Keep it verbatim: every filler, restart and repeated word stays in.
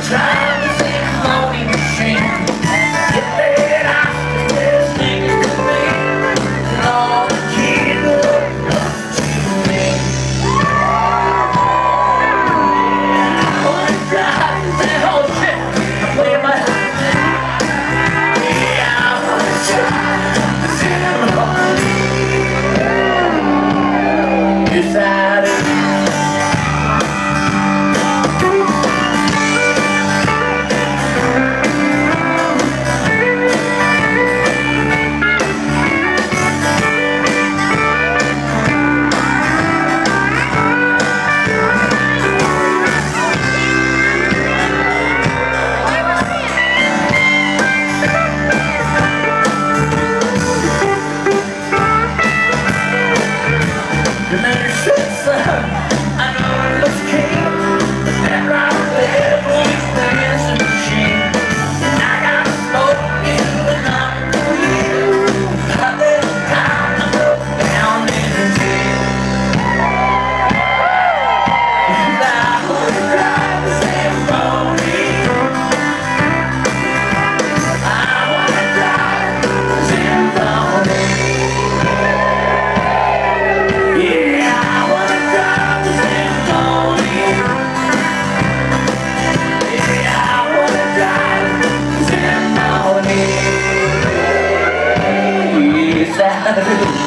drive the Zamboni machine. Get that ostrich niggas to me, and all the kids look up to me. I wanna drive the Zamboni. I'm playing my yeah, I wanna drive the Zamboni. Yes, I do. The man said, son, I know it looks keen, but that right there, boy, is the dancing machine. And I got to smoke you and I'm for you. But this time I broke down in his head. And I wanna drive the Zamboni. I wanna drive the Zamboni. Yeah, I wanna drive the Zamboni. Yeah, I wanna drive the Zamboni. Yes, I do.